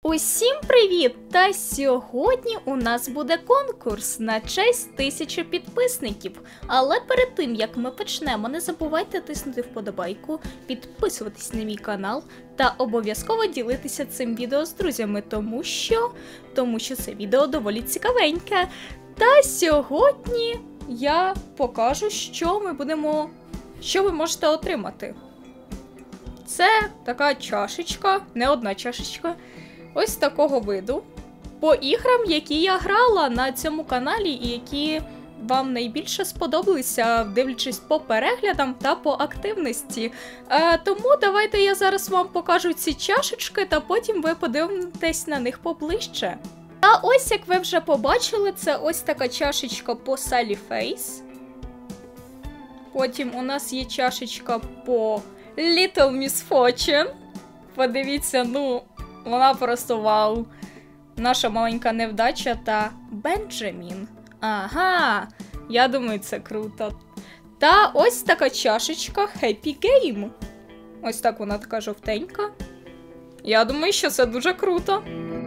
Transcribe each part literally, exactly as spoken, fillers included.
Усім привіт! Та сьогодні у нас буде конкурс на честь тисячі підписників. Але перед тим, як ми почнемо, не забувайте тиснути вподобайку, підписуватись на мій канал та обов'язково ділитися цим відео з друзями, тому що, тому що це відео доволі цікавеньке. Та сьогодні я покажу, що ми будемо, що ви можете отримати. Це така чашечка, не одна чашечка. Ось такого виду, по іграм, які я грала на цьому каналі і які вам найбільше сподобалися, дивлячись по переглядам та по активності. Е, тому давайте я зараз вам покажу ці чашечки, та потім ви подивитесь на них поближче. Та ось, як ви вже побачили, це ось така чашечка по Sally Face. Потім у нас є чашечка по Little Miss Fortune. Подивіться, ну... вона просто вау. Наша маленька невдача та Бенджамін. Ага, я думаю, це круто. Та ось така чашечка Happy Game. Ось так вона така жовтенька. Я думаю, що це дуже круто.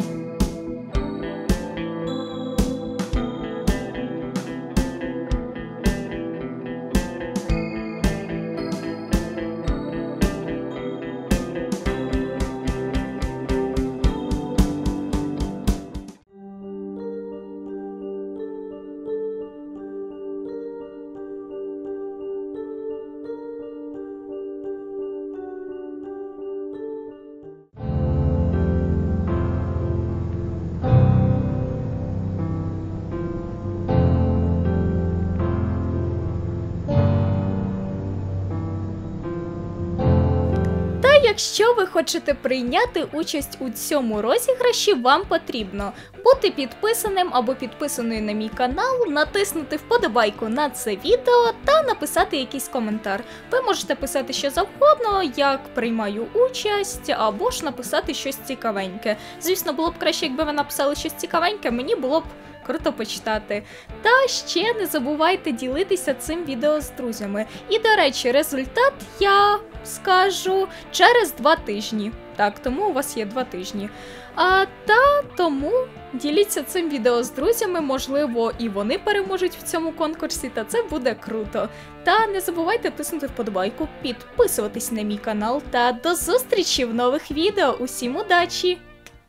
Якщо ви хочете прийняти участь у цьому розіграші, вам потрібно бути підписаним або підписаною на мій канал, натиснути вподобайку на це відео та написати якийсь коментар. Ви можете писати що завгодно, як приймаю участь, або ж написати щось цікавеньке. Звісно, було б краще, якби ви написали щось цікавеньке, мені було б круто почитати. Та ще не забувайте ділитися цим відео з друзями. І, до речі, результат я скажу через два тижні. Так, тому у вас є два тижні. А, та тому діліться цим відео з друзями, можливо, і вони переможуть в цьому конкурсі, та це буде круто. Та не забувайте тиснути вподобайку, підписуватись на мій канал, та до зустрічі в нових відео. Усім удачі!